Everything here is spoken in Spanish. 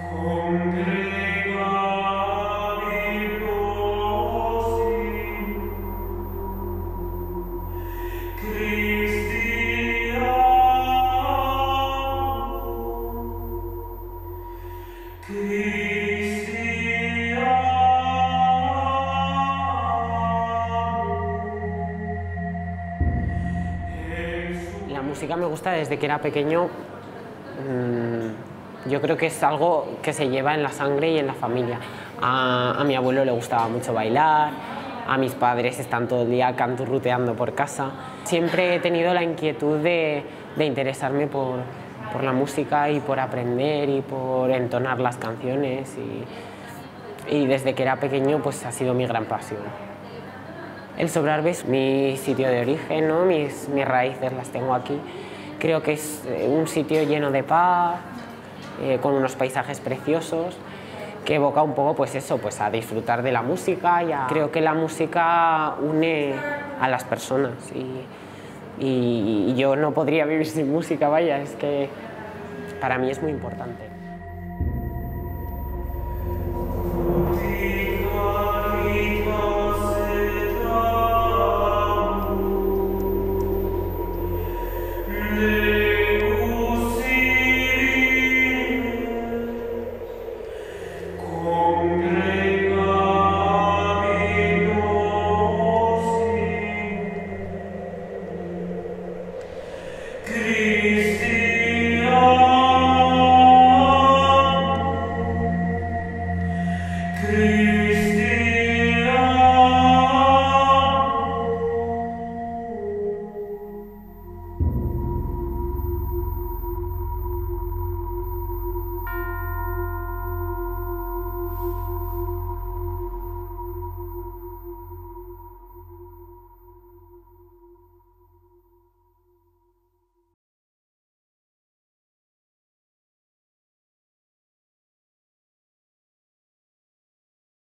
La música me gusta desde que era pequeño. Yo creo que es algo que se lleva en la sangre y en la familia. A mi abuelo le gustaba mucho bailar, a mis padres están todo el día canturruteando por casa. Siempre he tenido la inquietud de interesarme por la música y por aprender y por entonar las canciones. Y desde que era pequeño pues ha sido mi gran pasión. El Sobrarbe es mi sitio de origen, ¿no? Mis raíces las tengo aquí. Creo que es un sitio lleno de paz, con unos paisajes preciosos, que evoca un poco pues eso, pues a disfrutar de la música. Creo que la música une a las personas y yo no podría vivir sin música, vaya, es que para mí es muy importante. Christian,